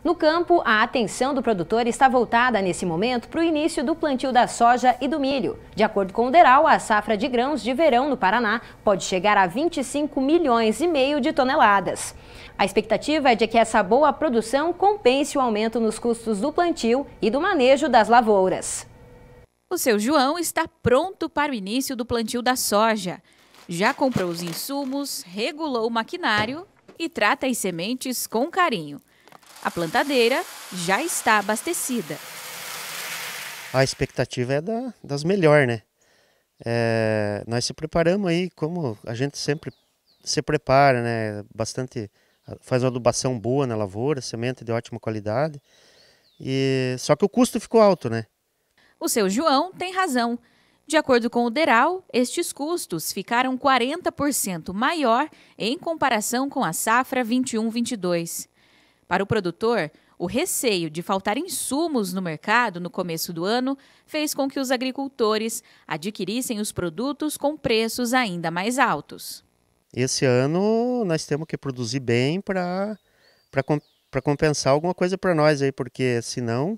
No campo, a atenção do produtor está voltada nesse momento para o início do plantio da soja e do milho. De acordo com o DERAL, a safra de grãos de verão no Paraná pode chegar a 25 milhões e meio de toneladas. A expectativa é de que essa boa produção compense o aumento nos custos do plantio e do manejo das lavouras. O seu João está pronto para o início do plantio da soja. Já comprou os insumos, regulou o maquinário e trata as sementes com carinho. A plantadeira já está abastecida. A expectativa é das melhores, né? Nós se preparamos aí, como a gente sempre se prepara, né? Faz uma adubação boa na lavoura, semente de ótima qualidade. Só que o custo ficou alto, né? O seu João tem razão. De acordo com o DERAL, estes custos ficaram 40% maior em comparação com a safra 21-22. Para o produtor, o receio de faltar insumos no mercado no começo do ano fez com que os agricultores adquirissem os produtos com preços ainda mais altos. Esse ano nós temos que produzir bem para compensar alguma coisa para nós aí, porque senão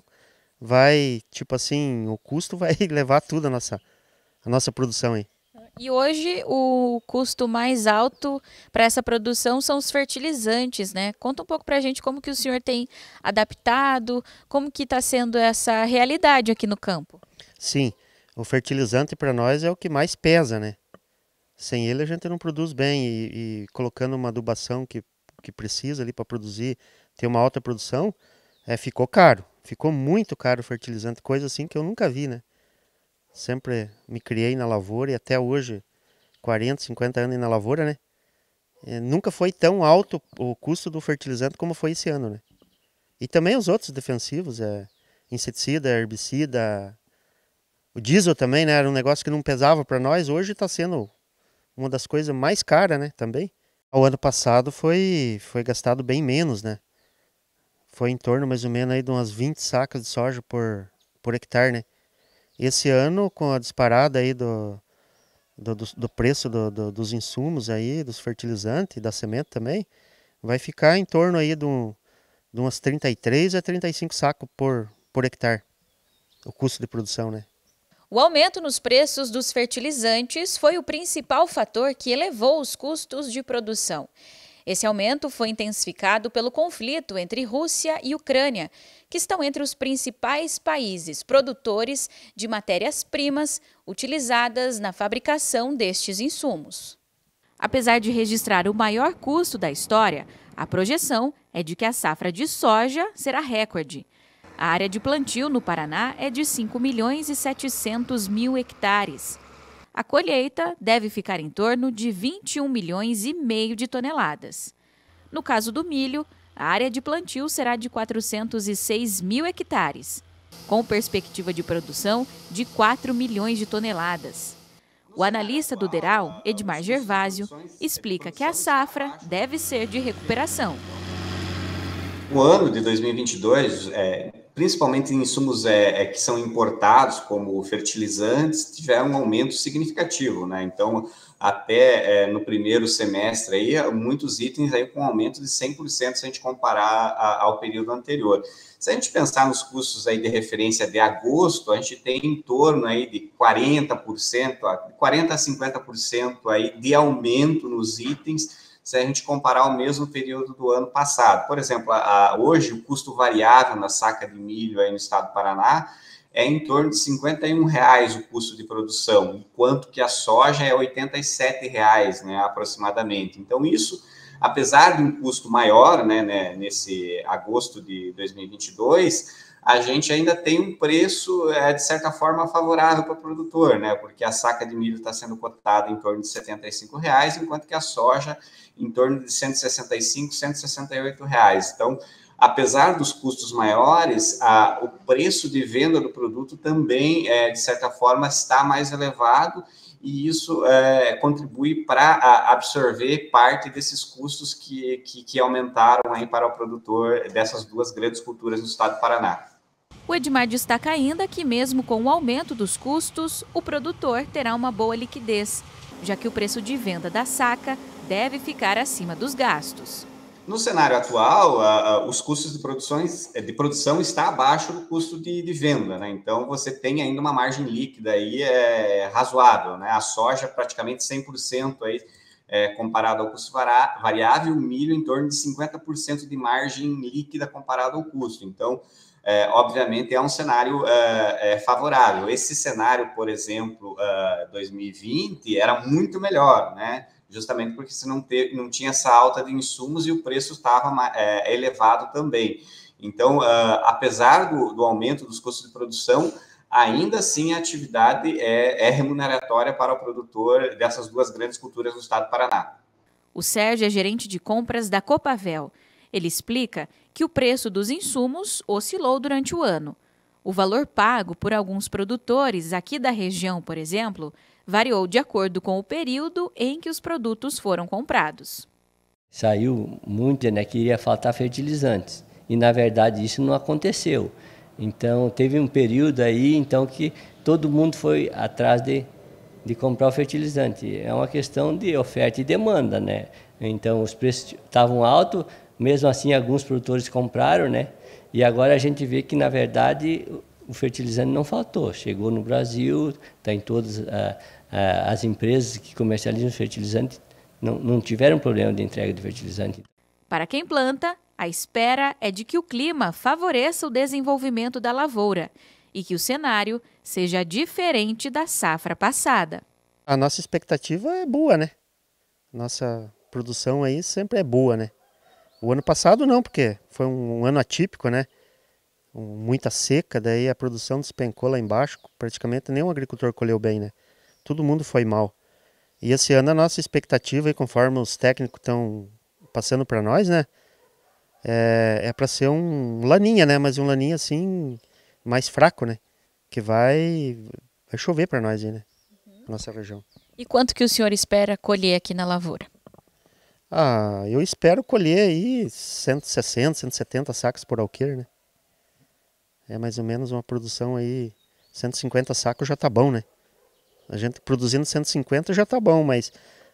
o custo vai levar tudo a nossa produção aí. E hoje o custo mais alto para essa produção são os fertilizantes, né? Conta um pouco para a gente como que o senhor tem adaptado, como que está sendo essa realidade aqui no campo. Sim, o fertilizante para nós é o que mais pesa, né? Sem ele a gente não produz bem e colocando uma adubação que precisa ali para produzir, ter uma alta produção, ficou caro. Ficou muito caro o fertilizante, coisa assim que eu nunca vi, né? Sempre me criei na lavoura e até hoje, 40, 50 anos na lavoura, né? Nunca foi tão alto o custo do fertilizante como foi esse ano, né? E também os outros defensivos, inseticida, herbicida, o diesel também, né? Era um negócio que não pesava para nós, hoje está sendo uma das coisas mais caras, né? Também. O ano passado foi gastado bem menos, né? Foi em torno mais ou menos aí de umas 20 sacas de soja por hectare, né? Esse ano, com a disparada aí do preço dos insumos aí, dos fertilizantes e da semente também, vai ficar em torno aí de umas 33 a 35 sacos por hectare, o custo de produção, né? O aumento nos preços dos fertilizantes foi o principal fator que elevou os custos de produção. Esse aumento foi intensificado pelo conflito entre Rússia e Ucrânia, que estão entre os principais países produtores de matérias-primas utilizadas na fabricação destes insumos. Apesar de registrar o maior custo da história, a projeção é de que a safra de soja será recorde. A área de plantio no Paraná é de 5 milhões e 700 mil hectares. A colheita deve ficar em torno de 21 milhões e meio de toneladas. No caso do milho, a área de plantio será de 406 mil hectares, com perspectiva de produção de 4 milhões de toneladas. O analista do DERAL, Edmar Gervásio, explica que a safra deve ser de recuperação. O ano de 2022, principalmente em insumos que são importados, como fertilizantes, tiveram um aumento significativo, né? Então, até no primeiro semestre, aí, muitos itens aí com aumento de 100% se a gente comparar ao período anterior. Se a gente pensar nos custos aí de referência de agosto, a gente tem em torno aí de 40% a 50% aí de aumento nos itens, se a gente comparar ao mesmo período do ano passado. Por exemplo, hoje o custo variável na saca de milho aí no estado do Paraná é em torno de R$ 51 o custo de produção, enquanto que a soja é R$ 87, né, aproximadamente. Então, isso, apesar de um custo maior, né, nesse agosto de 2022, a gente ainda tem um preço, de certa forma, favorável para o produtor, né? Porque a saca de milho está sendo cotada em torno de R$ 75, enquanto que a soja em torno de R$ 165, R$ 168. Então, apesar dos custos maiores, o preço de venda do produto também, de certa forma, está mais elevado e isso contribui para absorver parte desses custos que aumentaram aí para o produtor dessas duas grandes culturas no estado do Paraná. O Edmar destaca ainda que, mesmo com o aumento dos custos, o produtor terá uma boa liquidez, já que o preço de venda da saca deve ficar acima dos gastos. No cenário atual, os custos de produção está abaixo do custo de venda, né? Então, você tem ainda uma margem líquida aí razoável, né? A soja praticamente 100% aí, comparado ao custo variável, o milho em torno de 50% de margem líquida comparado ao custo. Então, obviamente, é um cenário favorável. Esse cenário, por exemplo, 2020, era muito melhor, né? Justamente porque você não tinha essa alta de insumos e o preço estava elevado também. Então, apesar do aumento dos custos de produção, ainda assim a atividade é remuneratória para o produtor dessas duas grandes culturas do estado do Paraná. O Sérgio é gerente de compras da Copavel. Ele explica que o preço dos insumos oscilou durante o ano. O valor pago por alguns produtores aqui da região, por exemplo, variou de acordo com o período em que os produtos foram comprados. Saiu muito, né, que iria faltar fertilizantes. E, na verdade, isso não aconteceu. Então, teve um período aí então, que todo mundo foi atrás de comprar o fertilizante. É uma questão de oferta e demanda, né? Então, os preços estavam altos, mesmo assim, alguns produtores compraram, né? E agora a gente vê que, na verdade, o fertilizante não faltou. Chegou no Brasil, está em todas as empresas que comercializam fertilizante, não tiveram problema de entrega de fertilizante. Para quem planta, a espera é de que o clima favoreça o desenvolvimento da lavoura e que o cenário seja diferente da safra passada. A nossa expectativa é boa, né? Nossa produção aí sempre é boa, né? O ano passado não, porque foi um ano atípico, né? Muita seca, daí a produção despencou lá embaixo, praticamente nenhum agricultor colheu bem, né? Todo mundo foi mal. E esse ano a nossa expectativa, e conforme os técnicos estão passando para nós, né? É para ser um laninha, né? Mas um laninha assim, mais fraco, né? Que vai chover para nós aí, né? Nossa região. E quanto que o senhor espera colher aqui na lavoura? Eu espero colher aí 160, 170 sacos por alqueire, né? É mais ou menos uma produção aí, 150 sacos já tá bom, né? A gente produzindo 150 já tá bom, mas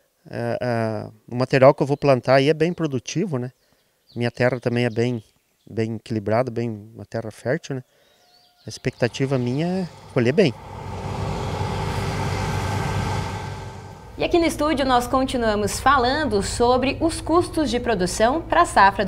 o material que eu vou plantar aí é bem produtivo, né? Minha terra também é bem equilibrada, uma terra fértil, né? A expectativa minha é colher bem. E aqui no estúdio nós continuamos falando sobre os custos de produção para a safra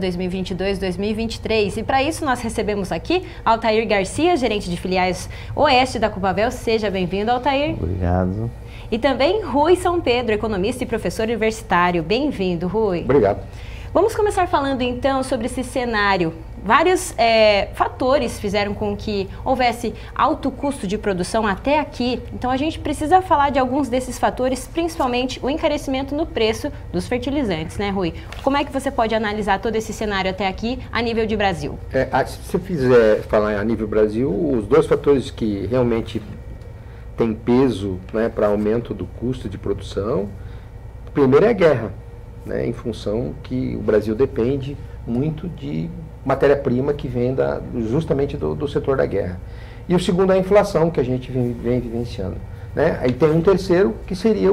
2022-2023. E para isso nós recebemos aqui Altair Garcia, gerente de filiais Oeste da Copavel. Seja bem-vindo, Altair. Obrigado. E também Rui São Pedro, economista e professor universitário. Bem-vindo, Rui. Obrigado. Vamos começar falando então sobre esse cenário. Vários fatores fizeram com que houvesse alto custo de produção até aqui. Então a gente precisa falar de alguns desses fatores, principalmente o encarecimento no preço dos fertilizantes, né, Rui? Como é que você pode analisar todo esse cenário até aqui a nível de Brasil? Se você fizer falar a nível Brasil, os dois fatores que realmente têm peso, né, para aumento do custo de produção, o primeiro é a guerra, né, em função que o Brasil depende muito de matéria-prima que vem justamente do setor da guerra. E o segundo é a inflação que a gente vem vivenciando, né? Aí tem um terceiro que seria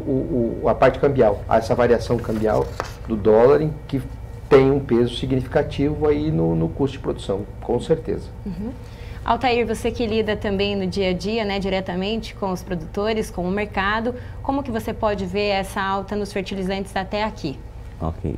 a parte cambial, essa variação cambial do dólar, que tem um peso significativo aí no custo de produção, com certeza. Uhum. Altair, você que lida também no dia a dia, né, diretamente com os produtores, com o mercado, como que você pode ver essa alta nos fertilizantes até aqui? Ok.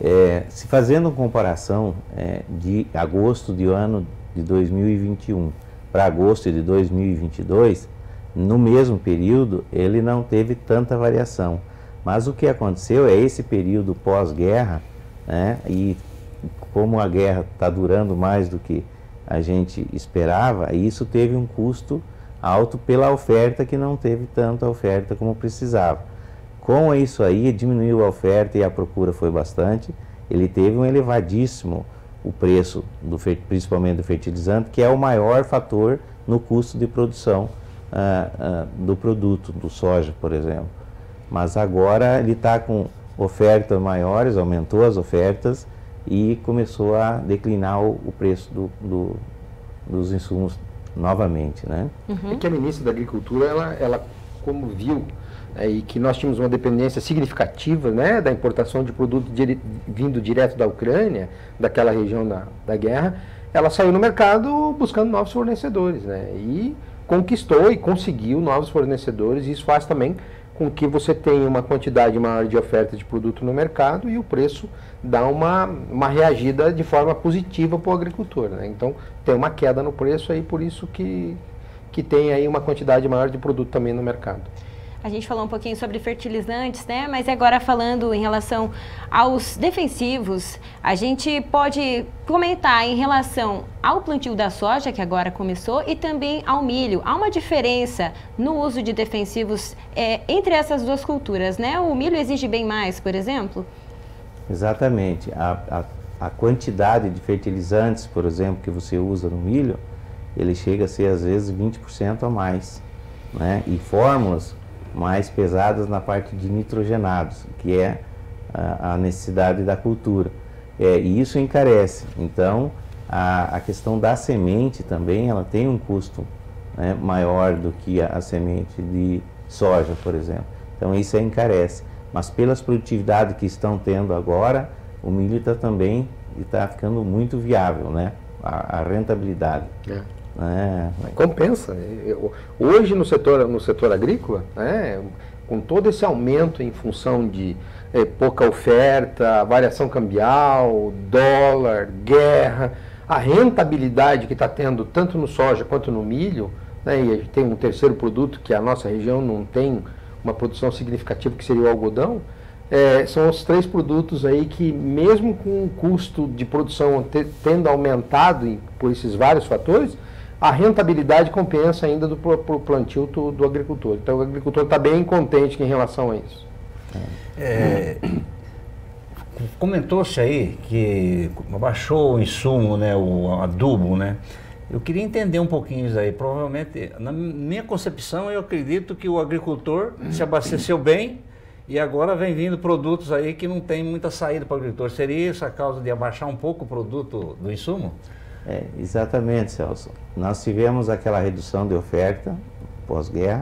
Se fazendo comparação de agosto do ano de 2021 para agosto de 2022, no mesmo período ele não teve tanta variação. Mas o que aconteceu é esse período pós-guerra, né, e como a guerra está durando mais do que a gente esperava, isso teve um custo alto pela oferta, que não teve tanta oferta como precisava. Com isso aí, diminuiu a oferta e a procura foi bastante. Ele teve um elevadíssimo o preço, principalmente do fertilizante, que é o maior fator no custo de produção do produto, do soja, por exemplo. Mas agora ele está com ofertas maiores, aumentou as ofertas e começou a declinar o preço dos insumos novamente, né? É que a ministra da Agricultura, ela como viu e que nós tínhamos uma dependência significativa, né, da importação de produto vindo direto da Ucrânia, daquela região da guerra, ela saiu no mercado buscando novos fornecedores, né, e conquistou e conseguiu novos fornecedores, e isso faz também com que você tenha uma quantidade maior de oferta de produto no mercado e o preço dá uma reagida de forma positiva para o agricultor, né? Então tem uma queda no preço aí, por isso que tem aí uma quantidade maior de produto também no mercado. A gente falou um pouquinho sobre fertilizantes, né? Mas agora falando em relação aos defensivos, a gente pode comentar em relação ao plantio da soja, que agora começou, e também ao milho. Há uma diferença no uso de defensivos entre essas duas culturas, né? O milho exige bem mais, por exemplo? Exatamente. A quantidade de fertilizantes, por exemplo, que você usa no milho, ele chega a ser às vezes 20% a mais, né? E fórmulas mais pesadas na parte de nitrogenados, que é a necessidade da cultura. E isso encarece. Então, a questão da semente também, ela tem um custo, né, maior do que a semente de soja, por exemplo. Então, isso encarece. Mas pelas produtividades que estão tendo agora, o milho está também ficando muito viável, né? A rentabilidade. Compensa. Hoje no setor agrícola, né, com todo esse aumento em função de pouca oferta, variação cambial, dólar, guerra, a rentabilidade que está tendo tanto no soja quanto no milho, né, e a gente tem um terceiro produto que a nossa região não tem uma produção significativa, que seria o algodão. São os três produtos aí que, mesmo com o custo de produção tendo aumentado por esses vários fatores, a rentabilidade compensa ainda pro plantio do agricultor. Então o agricultor está bem contente em relação a isso. Comentou-se aí que baixou o insumo, né, o adubo, né? Eu queria entender um pouquinho isso aí. Provavelmente, na minha concepção, eu acredito que o agricultor se abasteceu bem e agora vem vindo produtos aí que não tem muita saída para o agricultor. Seria isso a causa de abaixar um pouco o produto do insumo? Exatamente, Celso. Nós tivemos aquela redução de oferta pós-guerra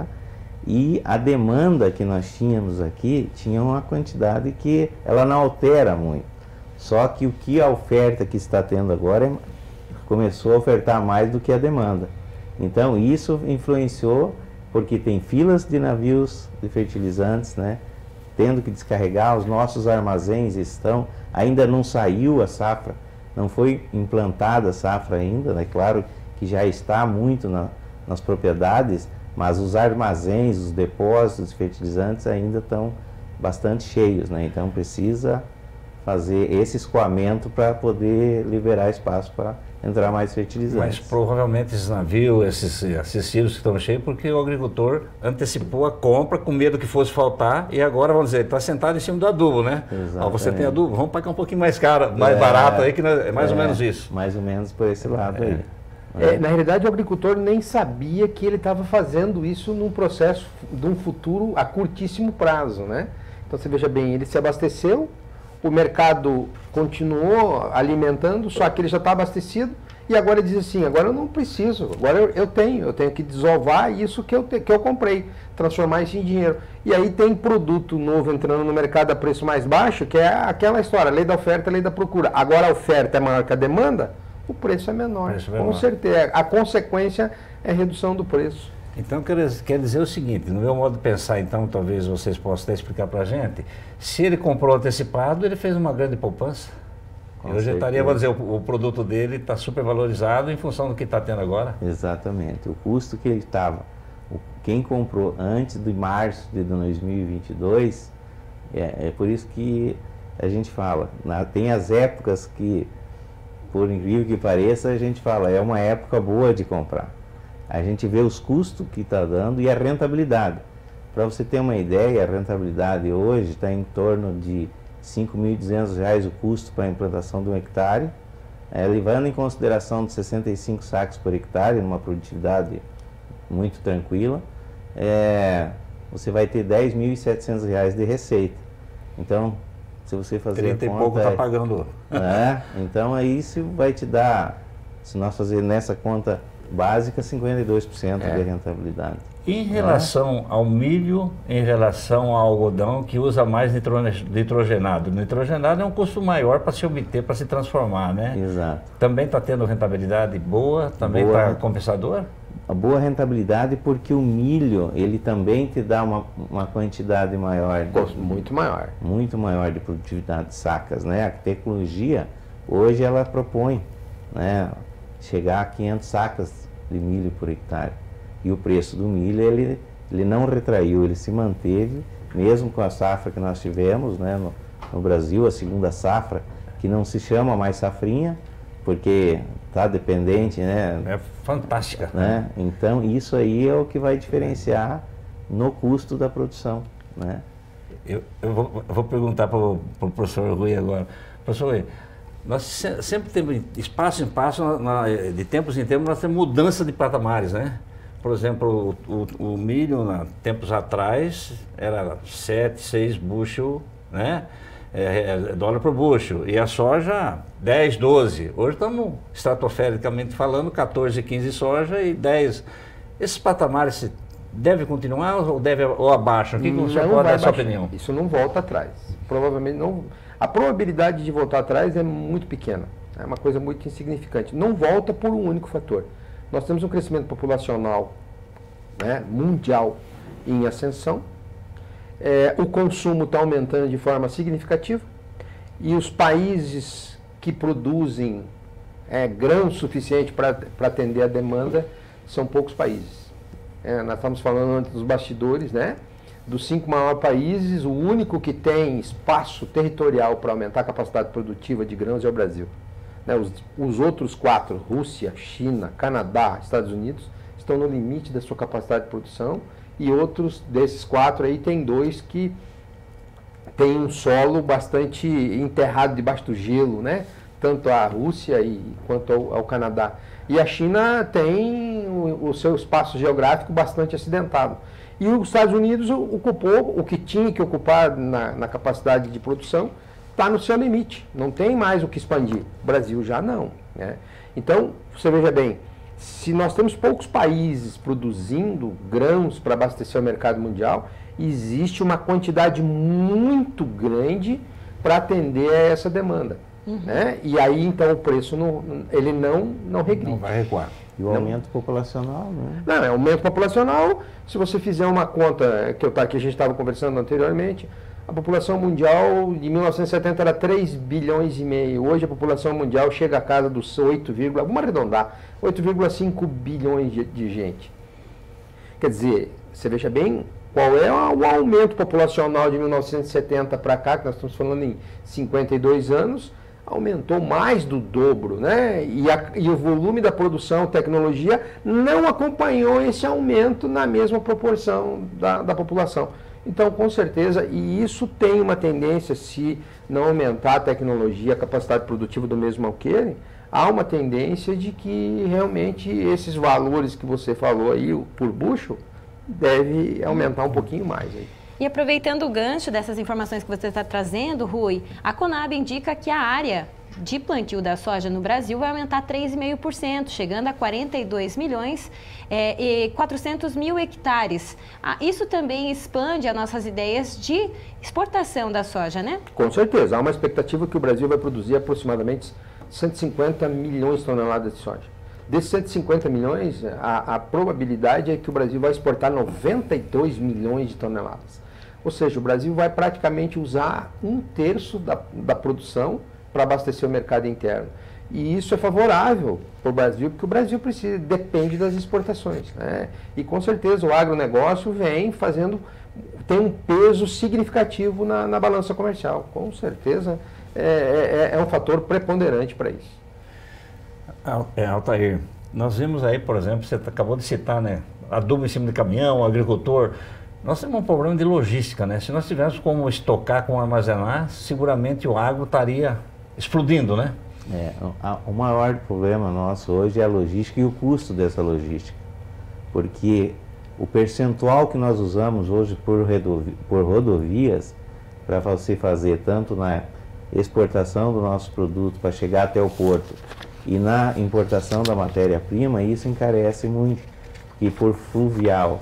e a demanda que nós tínhamos aqui tinha uma quantidade que ela não altera muito. Só que o que a oferta que está tendo agora começou a ofertar mais do que a demanda. Então isso influenciou, porque tem filas de navios de fertilizantes, né, tendo que descarregar, os nossos armazéns ainda não saiu a safra, não foi implantada a safra ainda, né? Claro que já está muito nas propriedades, mas os armazéns, os depósitos de fertilizantes ainda estão bastante cheios, né? Então precisa fazer esse escoamento para poder liberar espaço para entrar mais fertilizantes. Mas provavelmente esses navios, esses silos que estão cheios, porque o agricultor antecipou a compra com medo que fosse faltar e agora, vamos dizer, está sentado em cima do adubo, né? Ó, você tem adubo, vamos pagar um pouquinho mais caro, mais barato aí, que é mais ou menos isso. Mais ou menos por esse lado aí. Na realidade, o agricultor nem sabia que ele estava fazendo isso num processo de um futuro a curtíssimo prazo, né? Então você veja bem, ele se abasteceu, o mercado continuou alimentando, só que ele já está abastecido e agora ele diz assim, agora eu não preciso, agora eu tenho que desovar isso que eu comprei, transformar isso em dinheiro. E aí tem produto novo entrando no mercado a preço mais baixo, que é aquela história, lei da oferta, lei da procura. Agora a oferta é maior que a demanda, o preço é menor. Com certeza, a consequência é redução do preço. Então quer dizer o seguinte, no meu modo de pensar, então talvez vocês possam até explicar para a gente, se ele comprou antecipado, ele fez uma grande poupança. Hoje estaria, vamos dizer, o produto dele está super valorizado em função do que está tendo agora. Exatamente, o custo que ele estava, quem comprou antes de março de 2022, é por isso que a gente fala, tem as épocas que, por incrível que pareça, a gente fala, é uma época boa de comprar. A gente vê os custos que está dando e a rentabilidade. Para você ter uma ideia, a rentabilidade hoje está em torno de R$ 5.200 o custo para a implantação de um hectare, levando em consideração de 65 sacos por hectare, numa produtividade muito tranquila, você vai ter R$ 10.700 de receita. Então, se você fazer 30 a conta, e pouco está pagando. Então aí isso vai te dar, se nós fazermos nessa conta básica 52% de rentabilidade. Em relação ao milho, em relação ao algodão, que usa mais nitrogenado. Nitrogenado é um custo maior para se obter, para se transformar, né? Exato. Também está tendo rentabilidade boa? Também está compensador? A boa rentabilidade porque o milho, ele também te dá uma quantidade maior. Muito maior. Muito maior de produtividade de sacas, né? A tecnologia, hoje, ela propõe, né, chegar a 500 sacas de milho por hectare. E o preço do milho, ele não retraiu, ele se manteve, mesmo com a safra que nós tivemos, né, no Brasil, a segunda safra, que não se chama mais safrinha, porque está dependente, né? É fantástica. Né? Então, isso aí é o que vai diferenciar no custo da produção, né? Eu vou perguntar para o professor Rui agora. Professor Rui, nós sempre temos, espaço em passo, de tempos em tempos, nós temos mudança de patamares, né? Por exemplo, o milho, tempos atrás, era 7, 6 bushel, né? Dólar por bushel. E a soja, 10, 12. Hoje estamos, estratosfericamente falando, 14, 15 soja e 10. Esses patamares devem continuar ou abaixam? O que o senhor pode dar a sua opinião? Isso não volta atrás. Provavelmente não. A probabilidade de voltar atrás é muito pequena. É uma coisa muito insignificante. Não volta por um único fator. Nós temos um crescimento populacional, né, mundial em ascensão. O consumo está aumentando de forma significativa e os países que produzem grão suficiente para atender a demanda são poucos países. Nós estamos falando antes dos bastidores, né? Dos 5 maiores países, o único que tem espaço territorial para aumentar a capacidade produtiva de grãos é o Brasil. Os outros 4, Rússia, China, Canadá, Estados Unidos, estão no limite da sua capacidade de produção. E outros desses 4 aí, tem 2 que tem um solo bastante enterrado debaixo do gelo, né? Tanto a Rússia quanto ao Canadá. E a China tem o seu espaço geográfico bastante acidentado. E os Estados Unidos ocupou o que tinha que ocupar na capacidade de produção, está no seu limite, não tem mais o que expandir. O Brasil já não, né? Então, você veja bem, se nós temos poucos países produzindo grãos para abastecer o mercado mundial, existe uma quantidade muito grande para atender a essa demanda. Né? E aí, então, o preço ele não regride. Não vai recuar. E o aumento populacional, né? Não, é aumento populacional. Se você fizer uma conta que a gente estava conversando anteriormente, a população mundial de 1970 era 3 bilhões e meio. Hoje a população mundial chega à casa dos vamos arredondar, 8,5 bilhões de gente. Quer dizer, você veja bem qual é o aumento populacional de 1970 para cá, que nós estamos falando em 52 anos, aumentou mais do dobro, né? E o volume da produção, tecnologia, não acompanhou esse aumento na mesma proporção da população. Então, com certeza, e isso tem uma tendência, se não aumentar a tecnologia, a capacidade produtiva do mesmo alqueire, há uma tendência de que realmente esses valores que você falou aí, por bushel, deve aumentar um pouquinho mais aí. E aproveitando o gancho dessas informações que você está trazendo, Rui, a Conab indica que a área de plantio da soja no Brasil vai aumentar 3,5%, chegando a 42 milhões e 400 mil hectares. Isso também expande as nossas ideias de exportação da soja, né? Com certeza. Há uma expectativa que o Brasil vai produzir aproximadamente 150 milhões de toneladas de soja. Desses 150 milhões, a probabilidade é que o Brasil vai exportar 92 milhões de toneladas. Ou seja, o Brasil vai praticamente usar 1/3 da produção para abastecer o mercado interno. E isso é favorável para o Brasil, porque o Brasil depende das exportações, né? E com certeza o agronegócio tem um peso significativo na balança comercial. Com certeza é um fator preponderante para isso. Altair, nós vimos aí, por exemplo, você acabou de citar, né? Adubo em cima de caminhão, agricultor. Nós temos um problema de logística, né? Se nós tivéssemos como estocar, como armazenar, seguramente o agro estaria explodindo, né? O maior problema nosso hoje é a logística e o custo dessa logística. Porque o percentual que nós usamos hoje por rodovias para você fazer tanto na exportação do nosso produto para chegar até o porto E na importação da matéria-prima, isso encarece muito, porque por fluvial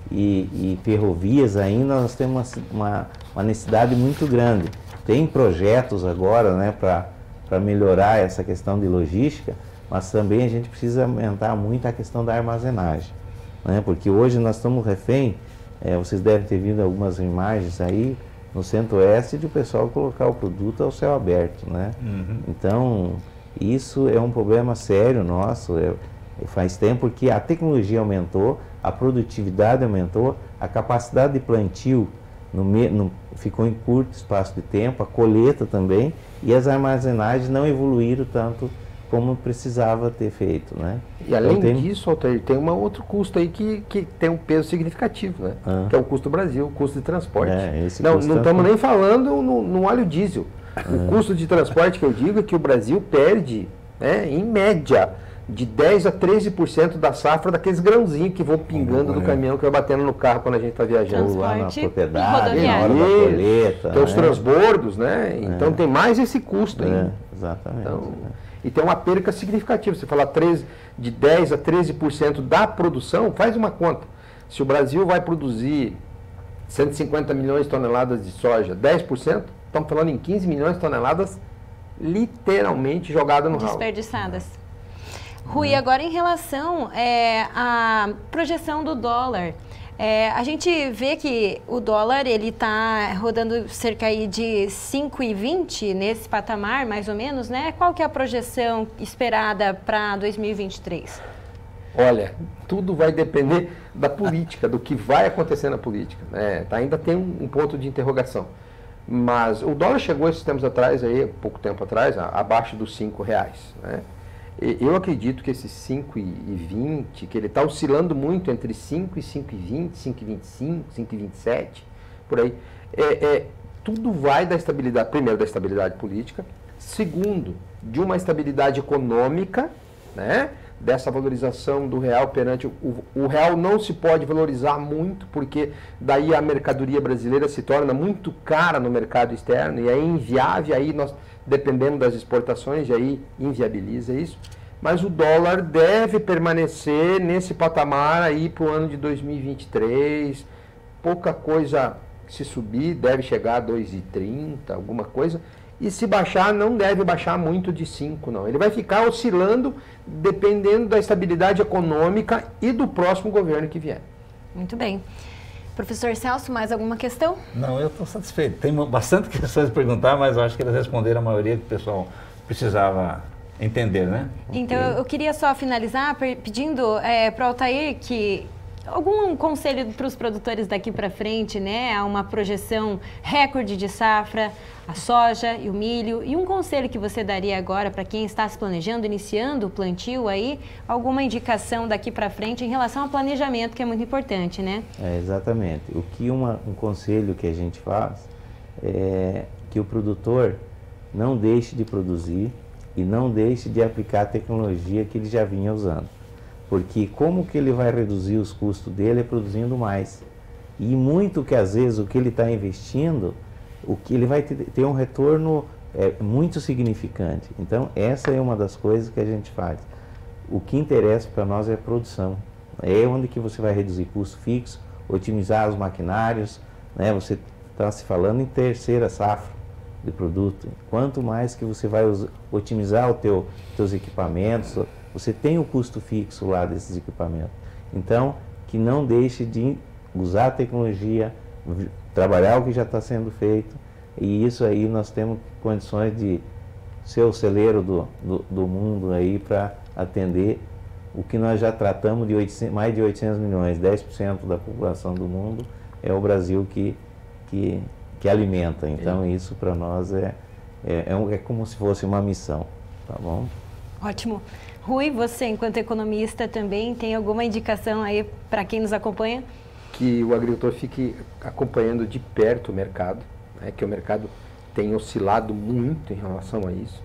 e ferrovias ainda nós temos uma necessidade muito grande. Tem projetos agora, né, para melhorar essa questão de logística, mas também a gente precisa aumentar muito a questão da armazenagem, né, porque hoje nós estamos refém, vocês devem ter visto algumas imagens aí, no Centro-Oeste, de o pessoal colocar o produto ao céu aberto, né? Então, isso é um problema sério nosso, faz tempo que a tecnologia aumentou, a produtividade aumentou, a capacidade de plantio ficou em curto espaço de tempo, a colheita também, e as armazenagens não evoluíram tanto como precisava ter feito, né? E além disso, Altair, tem um outro custo aí que tem um peso significativo, né? Que é o custo do Brasil, o custo de transporte. Não estamos nem falando no óleo diesel. O custo de transporte que eu digo é que o Brasil perde, né, em média, de 10% a 13% da safra daqueles grãozinhos que vão pingando do caminhão, que vai batendo no carro quando a gente está viajando. Lá na propriedade, na hora da colheita. Tem os transbordos, né? Então tem mais esse custo ainda. Exatamente. Então, e tem uma perca significativa. Você falar de 10% a 13% da produção, faz uma conta. Se o Brasil vai produzir 150 milhões de toneladas de soja, 10%, estamos falando em 15 milhões de toneladas literalmente jogadas no ralo. Desperdiçadas. Rui, agora em relação à projeção do dólar, a gente vê que o dólar ele está rodando cerca aí de 5,20 nesse patamar, mais ou menos, né? Qual que é a projeção esperada para 2023? Olha, tudo vai depender da política, do que vai acontecer na política, né? Ainda tem um ponto de interrogação. Mas o dólar chegou esses tempos atrás, aí, pouco tempo atrás, abaixo dos R$5, né? Eu acredito que esse 5,20, que ele está oscilando muito entre 5 e 5,20, 5,25, 5,27, por aí, tudo vai da estabilidade, primeiro da estabilidade política, segundo, de uma estabilidade econômica, né? Dessa valorização do real perante o real não se pode valorizar muito, porque daí a mercadoria brasileira se torna muito cara no mercado externo e é inviável, aí nós dependendo das exportações, e aí inviabiliza isso. Mas o dólar deve permanecer nesse patamar aí para o ano de 2023, pouca coisa se subir, deve chegar a 2,30, alguma coisa. E se baixar, não deve baixar muito de 5, não. Ele vai ficar oscilando dependendo da estabilidade econômica e do próximo governo que vier. Muito bem. Professor Celso, mais alguma questão? Não, eu estou satisfeito. Tem bastante questões a perguntar, mas eu acho que eles responderam a maioria que o pessoal precisava entender, né? Então, eu queria só finalizar pedindo para o Altair que algum conselho para os produtores daqui para frente, né? Há uma projeção recorde de safra, a soja e o milho. E um conselho que você daria agora para quem está se planejando, iniciando o plantio aí, alguma indicação daqui para frente em relação ao planejamento, que é muito importante, né? Exatamente. Um conselho que a gente faz é que o produtor não deixe de produzir e não deixe de aplicar a tecnologia que ele já vinha usando. Porque como que ele vai reduzir os custos dele é produzindo mais. E muito que às vezes o que ele está investindo, o que ele vai ter um retorno muito significante. Então essa é uma das coisas que a gente faz. O que interessa para nós é a produção. É onde que você vai reduzir custo fixo, otimizar os maquinários, né? Você está se falando em terceira safra de produto. Quanto mais que você vai otimizar os teus equipamentos, você tem o custo fixo lá desses equipamentos. Então, que não deixe de usar a tecnologia, trabalhar o que já está sendo feito, e isso aí nós temos condições de ser o celeiro do mundo aí para atender o que nós já tratamos de mais de 800 milhões, 10% da população do mundo é o Brasil que alimenta. Então isso para nós é como se fosse uma missão, tá bom? Ótimo. Rui, você enquanto economista também tem alguma indicação aí para quem nos acompanha? Que o agricultor fique acompanhando de perto o mercado, né, que o mercado tem oscilado muito em relação a isso,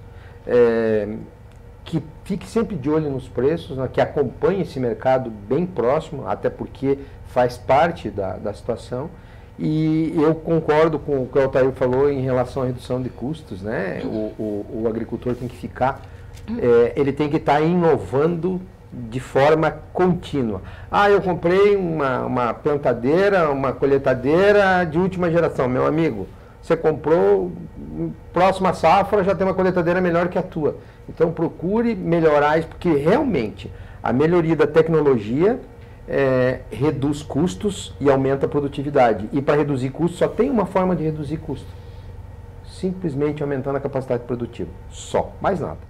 que fique sempre de olho nos preços, né, que acompanhe esse mercado bem próximo, até porque faz parte da situação. E eu concordo com o que o Altair falou em relação à redução de custos, né? O agricultor tem que ficar ele tem que estar inovando de forma contínua. Eu comprei uma plantadeira, uma colheitadeira de última geração. Meu amigo, você comprou, próxima safra já tem uma colheitadeira melhor que a tua. Então procure melhorar isso, porque realmente a melhoria da tecnologia reduz custos e aumenta a produtividade. E para reduzir custos só tem uma forma de reduzir custos. Simplesmente aumentando a capacidade produtiva. Só, mais nada.